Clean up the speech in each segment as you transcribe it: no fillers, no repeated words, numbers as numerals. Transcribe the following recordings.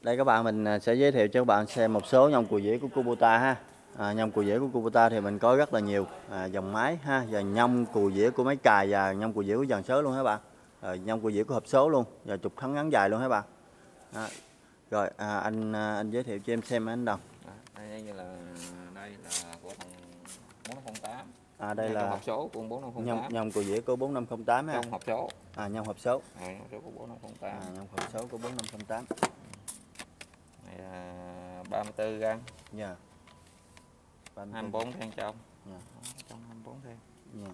Đây các bạn, mình sẽ giới thiệu cho các bạn xem một số nhông cùi dĩa của Kubota ha. Nhông cùi dĩa của Kubota thì mình có rất là nhiều dòng máy ha, và nhông cùi dĩa của máy cài và nhông cùi dĩa của dàn số luôn các bạn. Rồi nhông cùi dĩa của hộp số luôn và trục thắng ngắn dài luôn các bạn. Rồi anh giới thiệu cho em xem anh Đồng. Đây là của thằng 4508. Đây là hộp số của 4508. Nhông cùi dĩa của 4508 ha. Trong hộp số. Nhông hộp số. Nhông số của 4508. Nhông hộp số của 4508. Này là 34 găng. Dạ. 24 then trong. Dạ. Trong 24 then. Dạ.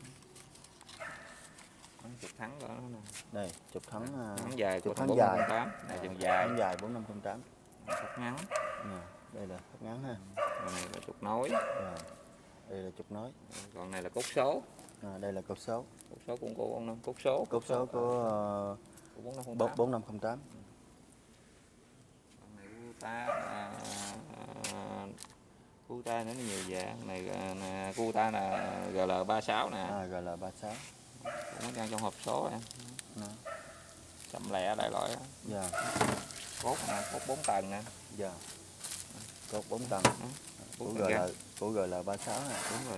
Trục thắng của nó nè. Đây, trục thắng dài của thắng 4508. Này dần dài. Thắng dài 4508. Thắt ngắn. Đây là thắt ngắn ha. Còn này là trục nối. Đây là trục nối. Còn này là cốt số. Đây là cốt số. Cốt số cũng của 45, cốt số. Cốt số của 4508. Còn này Kubota nữa nhiều dạng. Này Kubota là GL36 nè. GL36. Cũng đang trong hộp số em. Chậm lẹ đại loại. Dạ. Cốt nè, cốt 4 tầng nè. Dạ. Cốt 4 tầng. Của GL36 nè. Đúng rồi.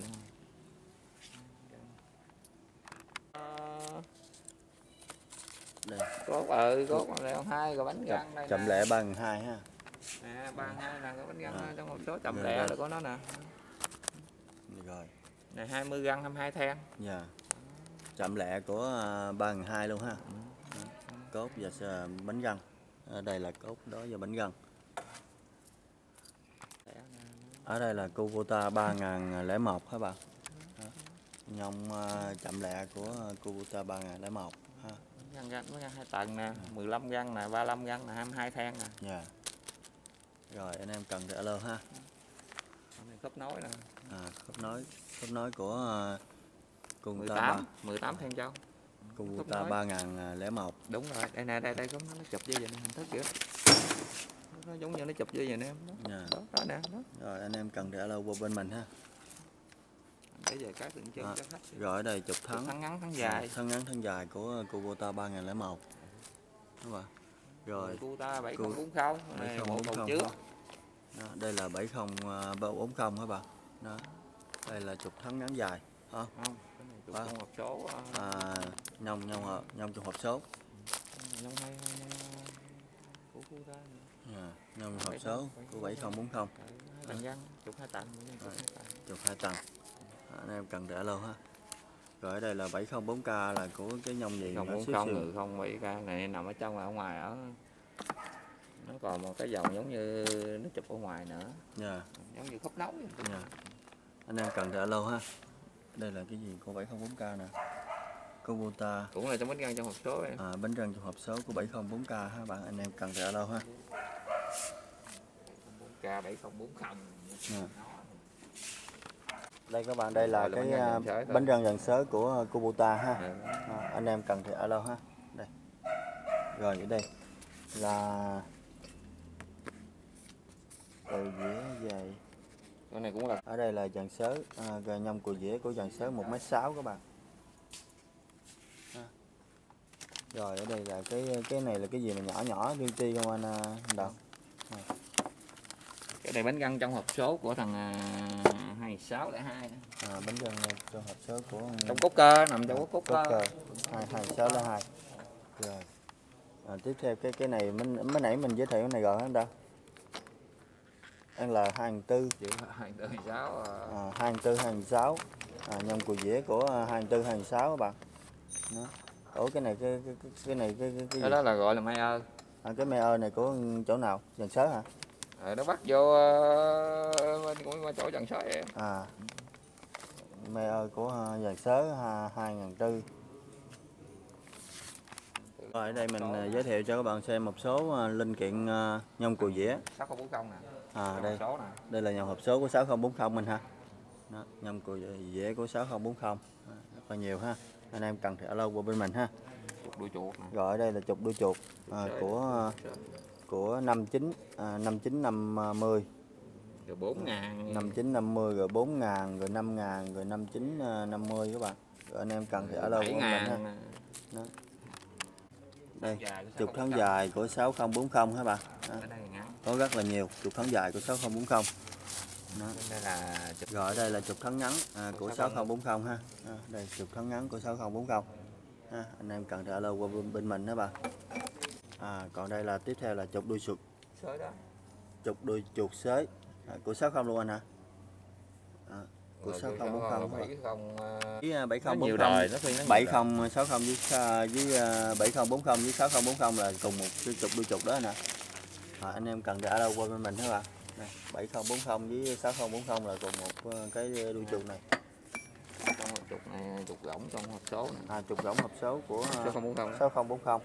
Đây. Cốt leo 2 rồi bánh răng đây. Chậm lẹ 3.200 ha. 32 là cái bánh răng trong hộp số chậm lẹ là có nó nè. Rồi. Này 20 găng 22 then. Dạ. Chậm lẹ của 3.200 luôn ha. Cốt và bánh răng. Đây là cốt đó và bánh răng. Ở đây là Kubota 3001 các bạn. Nhông chậm lẹ của Kubota 3001 ha. Găng 2 tầng nè, 15 găng nè, 35 găng nè, 22 then nè. Dạ. Rồi anh em cần thì alo ha. Khớp nối nè. Khớp nối của Kubota 18 then trong. Kubota 3001. Đúng rồi, đây nè, đây có nó chụp như vậy nè, hình thức kiểu. Nó giống như nó chụp như vậy nè em. Đó nè, đó. Rồi anh em cần thì alo qua bên mình ha. Để về các tượng trưng cho khách. Rồi ở đây trục thắng ngắn thắng dài. Thắng ngắn thắng dài của Kubota 3001. Đúng rồi. Rồi Kubota 7040 này một đầu trước. Đây là 7040 các bạn. Đó. Đây là trục thắng ngắn dài. Không, cái này trục trong hộp số. Nhông trong hộp số. Nhông hay của Kubota. Nhông hộp số của 7040. Tầng găng, trục 2 tầng. Trục 2 tầng. Anh em cần để alo ha. Rồi ở đây là 704K là của cái nhông gì? 040 07K này nằm ở trong ở ngoài ở. Nó còn một cái dòng giống như nó chụp ở ngoài nữa. Giống như khớp nối. Anh em cần thì alo ha. Đây là cái gì của 704K nè. Kubota cũng là trong bánh răng trong hộp số em. Bánh răng trong hộp số của 704K ha bạn. Anh em cần thì alo ha. 4K 7040. Đây các bạn, đây là cái bánh răng dàn sớ của Kubota ha. Anh em cần thì alo ha. Đây. Rồi ở đây là cùi dĩa về. Cái này cũng là ở đây là dàn sớ nhông cùi dĩa của dàn sớ 1m6 các bạn. Rồi ở đây là cái này là cái gì mà nhỏ nhỏ riêng ti không anh Đồng? Cái này bánh răng trong hộp số của thằng 2602. Bánh răng trong hộp số của trong cốt cơ, nằm trong cốt cơ 2602. Rồi. Tiếp theo cái này mới nãy mình giới thiệu cái này rồi anh đâu? Anh là 24 2426. 2426. Nhông cùi dĩa của 2426 các bạn. Đó. Ủa cái này cái này cái đó là gọi là Mayer. Cái Mayer này của chỗ nào? Dàn sớ hả? Nó bắt vô chỗ dàn sớ em. Mayer của dàn sớ 2004. Rồi ở đây mình giới thiệu cho các bạn xem một số linh kiện nhông cùi dĩa. 6040 nè. Đây là nhông hộp số của 6040 mình ha. Đó, nhông cùi dĩa của 6040. Rất là nhiều ha. Anh em cần thì alo qua bên mình ha. Trục đuôi chuột nè. Rồi ở đây là trục đuôi chuột của 5950. Rồi 4000. 5950 rồi 4000 rồi 5000 rồi 5950 các bạn. Rồi anh em cần thì alo qua bên mình ha. Đó. Đây, trục thắng dài của 6040 hả bạn? Đó. Có rất là nhiều trục thắng dài của 6040. Đó. Đây là Rồi ở đây là trục thắng ngắn của 6040 ha. Đó. Đây trục thắng ngắn của 6040. Ha. Anh em cần thì alo qua bên mình đó bạn. Còn đây là tiếp theo là trục đuôi chuột. Trục đuôi chuột xới của 60 luôn anh hả? Của 6040 với 7040 nhiều đời nó 7060 với 7040 với 6040 là cùng một cái trục đuôi chuột đó nè. Anh em cần thì alo qua bên mình hả bạn? Này, 7040 với 6040 là cùng một cái đuôi chuột này. Trục này trục rỗng trong hộp số này. Trục rỗng hộp số của 6040. 6040.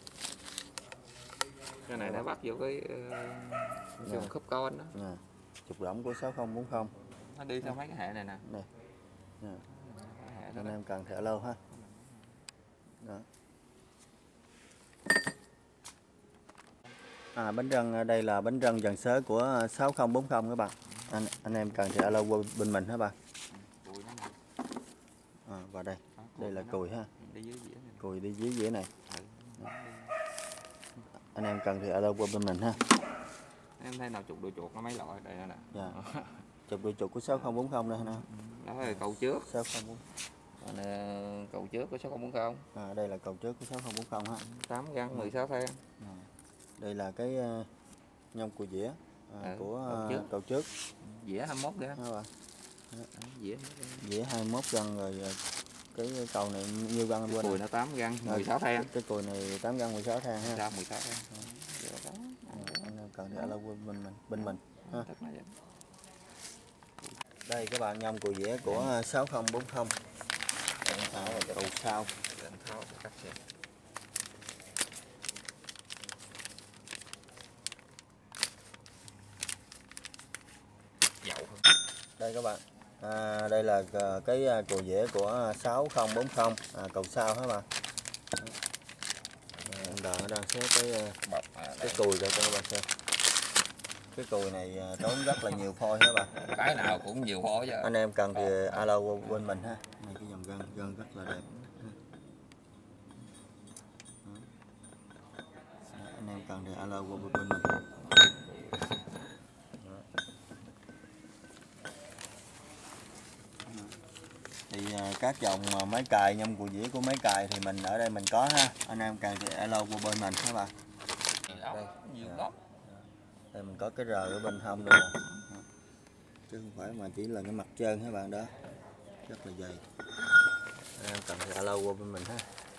Cái này nó bắt vô cái khớp con đó. Trục rỗng của 6040. Nó đi theo mấy cái hệ này nè. Này. Anh em cần thẻ lâu ha. Đó. Bánh răng đây là bánh răng dàn xới của 6040 các bạn. Anh em cần thẻ lâu qua bên mình hả bạn? Và đây là cùi ha. Cùi đi dưới dĩa này. Anh em cần thì alo qua bên mình ha. Em thấy nào trục đuôi chuột nó mấy loại đây nè. Dạ. Trục đuôi chuột của 6040 đây nè. Đó là cầu trước. 6040. Cầu trước của 6040. Đây là cầu trước của 6040 ha. 8 găng 16 then. Đây là cái nhông cùi dĩa của cầu trước. Dĩa 21 găng. Dĩa 21 găng rồi. Cái cầu này nhiêu găng anh quên. Cùi nó 8 găng 16 then. Cái cùi này 8 găng 16 then ha. 16 then. Anh em cần để alo bên mình ha. Đây các bạn, nhông cùi dĩa của 6040. Cầu sau. Đây các bạn. Đây là cái cùi dĩa của 6040 cầu sau hả bạn? Anh đang xếp cái cùi ra cho các bạn xem. Cái cùi này tốn rất là nhiều phôi hả bạn? Cái nào cũng nhiều phôi chứ. Anh em cần thì alo bên mình ha. Này cái dòng gân rất là đẹp. Anh em cần thì alo bên mình. Thì các dòng máy cài nhông cùi dĩa của máy cài thì mình ở đây mình có ha. Anh em cần thì alo qua bên mình các bạn. Đây. Đây mình có cái rờ ở bên hông luôn nè. Chứ không phải mà chỉ là cái mặt trơn các bạn đó. Rất là dày. Anh em cần thì alo qua bên mình ha.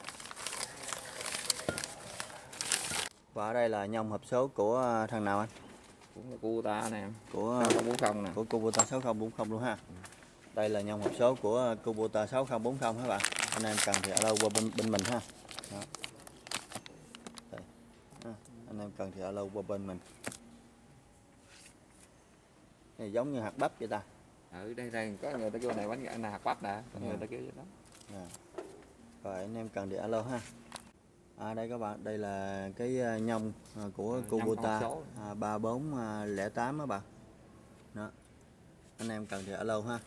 Và ở đây là nhông hộp số của thằng nào anh? Của Kubota nè. Của 6040 nè. Của Kubota 6040 luôn ha. Đây là nhông hộp số của Kubota 6040 các bạn. Anh em cần thì alo qua bên mình ha. Đó. Đây. Anh em cần thì alo qua bên mình. Này giống như hạt bắp vậy ta. Đây có người ta kêu này bánh gạo là hạt bắp nè, có người ta kêu vậy đó. Rồi anh em cần thì alo ha. Đây các bạn, đây là cái nhông của Kubota 3408 các bạn. Đó. Anh em cần thì alo ha.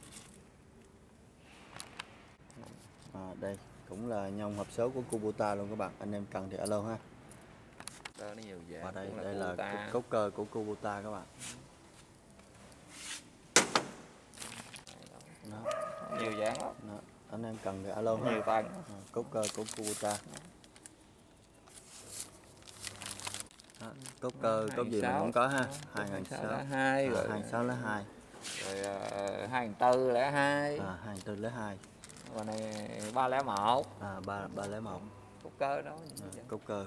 Đây cũng là nhông hộp số của Kubota luôn các bạn. Anh em cần thì alo ha. Và đây là cốt cơ của Kubota các bạn. Đó. Nhiều dáng lắm. Anh em cần thì alo nhiều tầng. Cốt cơ của Kubota. Cốt cơ cốt gì mình cũng có ha. 2006 rồi 2602 rồi 2402 2402 và này 301 301 cốt cơ đó. Cốt cơ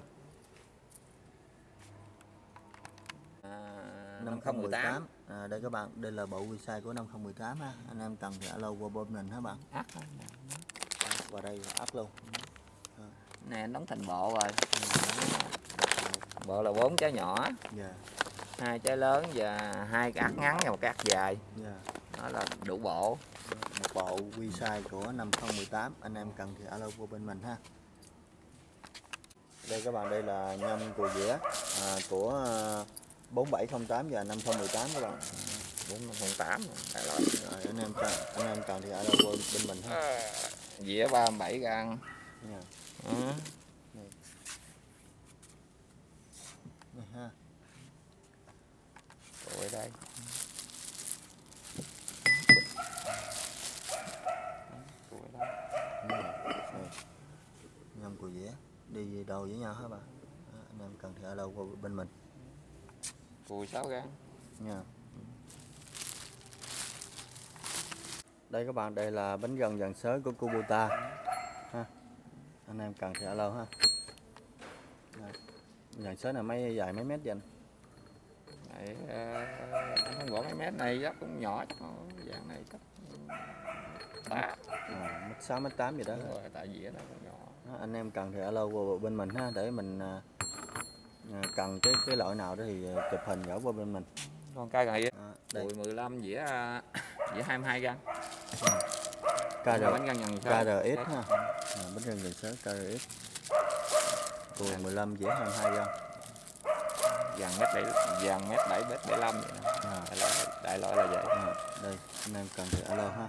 5018. Đây các bạn, đây là bộ size của 5018 ha. Anh em cần thì alo qua bên mình hả bạn? Và đây là áp luôn. Nè đóng thành bộ rồi. Bộ là 4 trái nhỏ. 2 trái lớn và 2 cái ắt ngắn và một cái ắt dài. Đó là đủ bộ. Một bộ quy size của 5018. Anh em cần thì alo qua bên mình ha. Đây các bạn, đây là nhông cùi dĩa của 4708 và 5018 các bạn. 4508 rồi anh em cần thì alo qua bên mình ha. Dĩa 37 găng. đây. Cùi đó. Nhâm cùi dẻ đi đầu với nhau hả bạn? Anh em cần thì alo qua bên mình. Cùi 6 gan Nha. Đây các bạn, đây là bánh gân vàng sới của Kubota ha. Anh em cần thì alo ha. Vàng sới này mấy dài mấy mét vậy anh? này anh không rõ mấy mét này chắc cũng nhỏ, chắc dạng này chắc 3 mét 6 mét 8 gì đó. rồi, tại vì nó cũng nhỏ. Đó, anh em cần thì alo qua bên mình ha, để mình cần cái loại nào đó thì chụp hình gửi qua bên mình. Con cây này đây. Cùi 15 dĩa 22 gan. KRX bánh gân vàng sới ha. Bánh gân vàng sới KRX. Cùi 15 dĩa 22 gan. Vàng mét 7 mét 75 vậy nè. Đại loại là vậy. Đây anh em cần thì alo ha.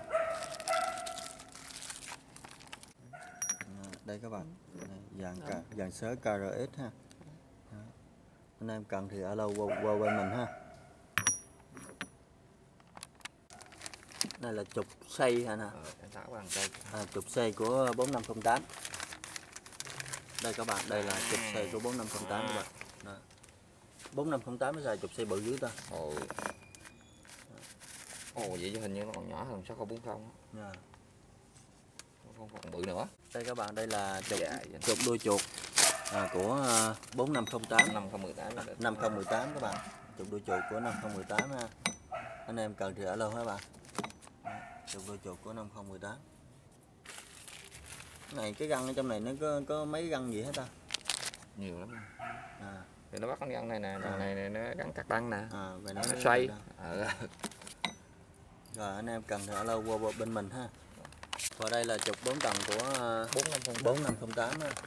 Đây các bạn, vàng sới KRX ha. Đó. Anh em cần thì alo qua bên mình ha. Đây là trục xây hả nè. Trục xây của 4508. Đây các bạn, đây là trục xây của 4508 các bạn. Đó. 4508 nó dài trục xây bự dữ ta. Vậy chứ hình như nó còn nhỏ hơn 6040 á. Không còn bự nữa. Đây các bạn, đây là trục đuôi chuột của 4508 5018 các bạn. Trục đuôi chuột của 5018 ha. Anh em cần thì alo hả bạn. Trục đuôi chuột của 5018. Này cái găng ở trong này nó có mấy găng gì hết ta? Nhiều lắm. Thì nó bắt con găng này nè, này nó gắn cạc đăng nè. Vậy nó xoay. Rồi anh em cần thì alo qua bên mình ha. Và đây là trục 4 tầng của 4508 ha.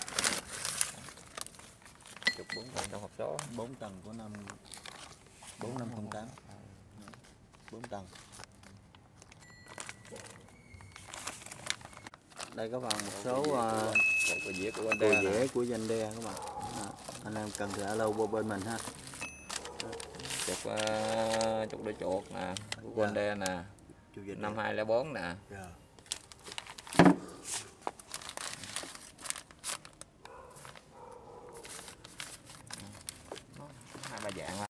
Trục 4 tầng trong hộp số. 4 tầng của 4508. 4 tầng. Đây các bạn, một số cùi dĩa của Zande các bạn. Anh em cần thì alo qua bên mình ha. Trục đuôi chuột nè, của Zande nè, 5204 nè. Hai ba dạng